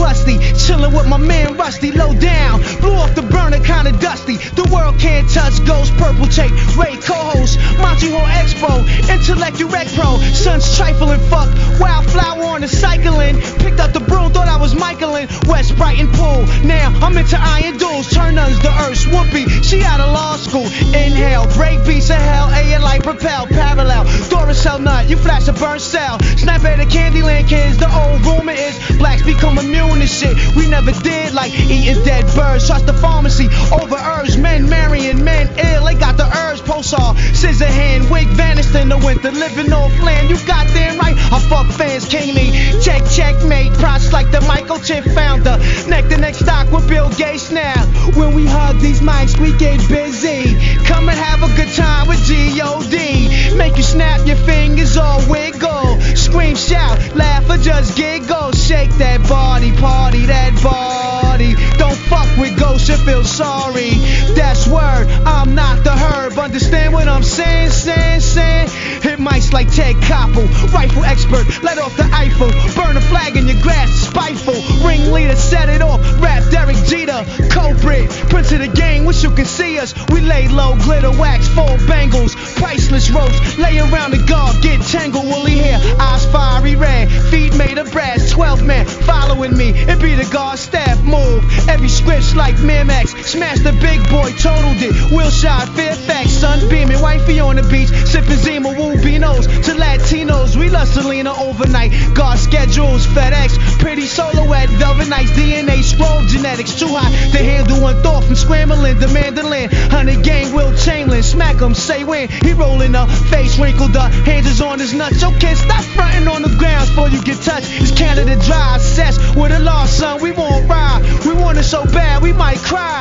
crusty, chillin' with my man Rusty, low down, blew off the burner, kinda dusty. The world can't touch Ghost, Purple Tape, Ray co-host, Montreal Expo, Intellect Direct Pro, son's trifling, fuck, wildflower on the cycling. Picked up the broom, thought I was Michaelin, West Brighton Pool. Now I'm into iron duels, turn nuns the earth's whoopee. She out of law school, inhale, break beats of hell, A and light propel, parallel. Duracell nut, you flash a burn cell. Snap at the Candyland kids, the old rumor is blacks become immune to shit we never did, like eating dead birds. Trust the pharmacy over herbs, men marrying men ill. They got the herbs, pulsar, scissor hand, wig vanished in the winter, living off land. You got damn right, I fuck fans, kingly. Checkmate, props like the microchip founder. Neck to neck stock with Bill Gates now. When we hug these mics, we get busy. Come and have a good time with G.O.D. Make you snap your fingers or wiggle. Scream, shout, laugh or just giggle. Shake that body, party that body. Don't fuck with ghosts, you feel sorry. That's word, I'm not the herb. Understand what I'm saying? Hit mics like Ted Koppel, rifle expert, let off the Eiffel. Burn a flag in your grass, spiteful. Ringleader, set it off, rap Derek Jeter. Culprit, prince of the game, wish you could see us. We lay low, glitter wax, full bangles. Priceless ropes, lay around the guard, get tangled. Woolly hair, eyes fiery red, feet made of brass. 12 men following me, it be the guard staff move. Every script's like Miramax, smash the big boy, totaled it. Wilshire, Fairfax, sunbeaming, wifey on the beach, sipping Zima, Wubinos. To Latinos, we love Selena overnight. Guard schedules, FedEx, pretty solo at Velvet Nights, DNA scroll genetics, too hot to handle one thought from scrambling the mandolin. 100 gang, Will Chamberlain, smack him, say when he rolling up, face wrinkled up, hands is on his nuts. Yo, kid, stop fronting on the ground before you get touched. It's Canada Dry, assess with a law, son. We won't ride, we want it so bad we might cry.